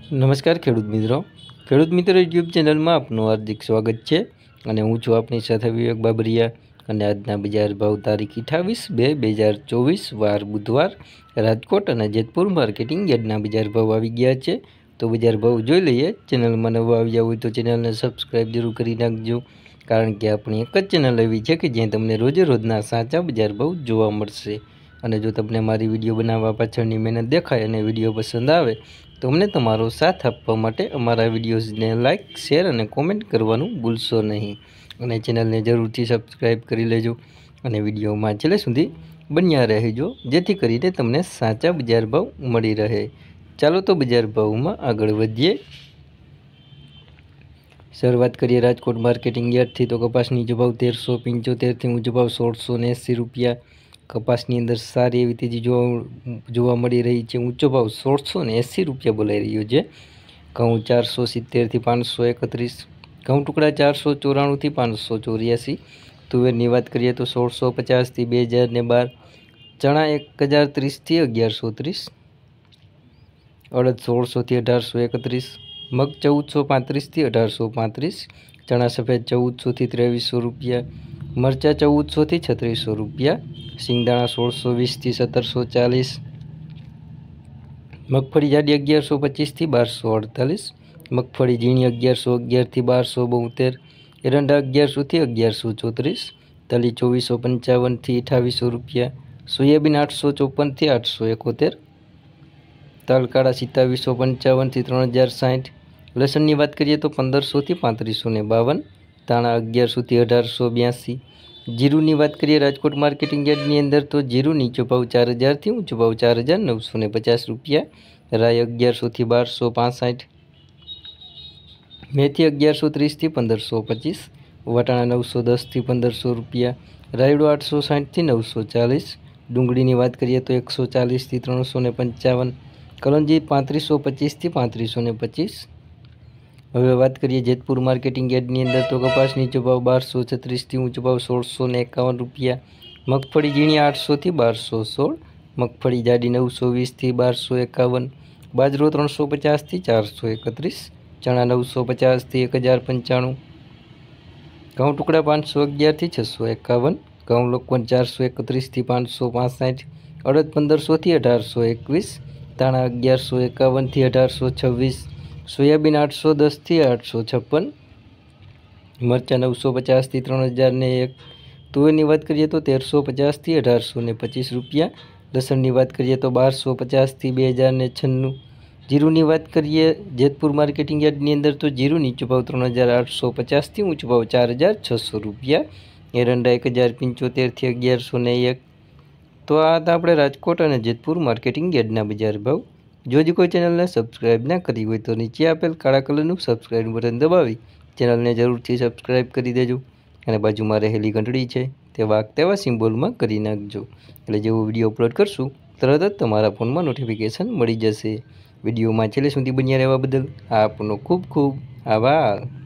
નમસ્કાર ખેડૂત મિત્રો યુટ્યુબ ચેનલમાં આપનું હાર્દિક સ્વાગત છે અને હું છું આપની સાથે વિવેક બાબરિયા અને આજના બજાર ભાવ તારીખ 28/2/2024 વાર બુધવાર રાજકોટ અને જેતપુર માર્કેટિંગ યાર્ડના બજાર ભાવ આવી ગયા છે। તો બજાર ભાવ જોઈ લઈએ। ચેનલમાં નવા આવ્યા હોય તો ચેનલને સબસ્ક્રાઈબ જરૂર કરી નાખજો, કારણ કે આપણી એક જ ચેનલ એવી છે કે જ્યાં તમને રોજે રોજના સાચા બજાર ભાવ જોવા મળશે। અને જો તમને મારી વિડીયો બનાવવા પાછળની મહેનત દેખાય અને વિડીયો પસંદ આવે તો અમને તમારો સાથ આપવા માટે અમારા વિડીયોઝને લાઇક, શેર અને કોમેન્ટ કરવાનું ભૂલશો નહીં અને ચેનલને જરૂરથી સબસ્ક્રાઈબ કરી લેજો અને વિડીયોમાં છેલ્લે સુધી બન્યા રહેજો, જેથી કરીને તમને સાચા બજાર ભાવ મળી રહે। ચાલો તો બજાર ભાવમાં આગળ વધીએ। શરૂઆત કરીએ રાજકોટ માર્કેટિંગ યાર્ડથી। તો કપાસની ઊંચો ભાવ 1375થી ઊંચો ભાવ 1680 રૂપિયા। કપાસની અંદર સારી એવી તેજી જોવા મળી રહી છે। ઊંચો ભાવ 1680 રૂપિયા બોલાઈ રહ્યો છે। ઘઉં 470થી 531, ઘઉં ટુકડા 494થી 584। તુવેરની વાત કરીએ તો 1650થી 2012, ચણા 1030થી 1130, અડદ 1600થી 1831, મગ 1435થી 1835, ચણા સફેદ 1400થી 2300 રૂપિયા, મરચાં 1400થી 3600 રૂપિયા, સિંગદાણા 1620થી 1740, મગફળી જાડી 1125થી 1248, મગફળી ઝીણી 1111થી 1272, એરંડા 1100થી 1134, તલી 2455થી 2800 રૂપિયા, સોયાબીન 854થી 871, તલ કાળા 2755થી 3060। લસણની વાત કરીએ તો 1500થી 3552, ધાણા 1100થી 1882। જીરુની વાત કરીએ રાજકોટ માર્કેટિંગ યાર્ડની અંદર તો જીરું નીચો ભાવ 4000થી ઊંચો ભાવ 4950 રૂપિયા, રાઈ 1100થી 1265, મેથી 1130થી 1525, વટાણા 910થી 1500 રૂપિયા, રાયડો 860થી 940। ડુંગળીની વાત કરીએ તો 140થી 355, કલંજી 3525થી 3525। હવે વાત કરીએ જેતપુર માર્કેટિંગ યાર્ડની અંદર તો કપાસ નીચો ભાવ 1236થી ઊંચો ભાવ 1651 રૂપિયા, મગફળી ઝીણી 800થી 1216, મગફળી જાડી 920થી 1251, બાજરો 350થી 431, ચણા 950થી 1095, ઘઉં ટુકડા 511થી 651, ઘઉં લોકવન 431થી 565, અડદ 1500થી 1821, ધાણા 1151થી 1826, સોયાબીન 810થી 856, મરચાં 950થી 3001। તુવેરની વાત કરીએ તો 1350થી 1825 રૂપિયા। લસણની વાત કરીએ તો 1250થી 2096। જીરુની વાત કરીએ જેતપુર માર્કેટિંગ યાર્ડની અંદર તો જીરું નીચો ભાવ 3850થી ઊંચો ભાવ 4600 રૂપિયા, એરંડા 1075થી 1101। તો આ હતા આપણે રાજકોટ અને જેતપુર માર્કેટિંગ યાર્ડના બજાર ભાવ। જો કોઈ ચેનલને સબસ્ક્રાઈબ ના કરી હોય તો નીચે આપેલ કાળા કલરનું સબસ્ક્રાઈબ બટન દબાવી ચેનલને જરૂરથી સબસ્ક્રાઈબ કરી દેજો અને બાજુમાં રહેલી ઘંટડી છે તે વાગ તેવા સિમ્બોલમાં કરી નાખજો, એટલે જેવો વિડીયો અપલોડ કરશું તરત જ તમારા ફોનમાં નોટિફિકેશન મળી જશે। વિડીયોમાં છેલ્લે સુધી બન્યા રહેવા બદલ આપનો ખૂબ ખૂબ આભાર।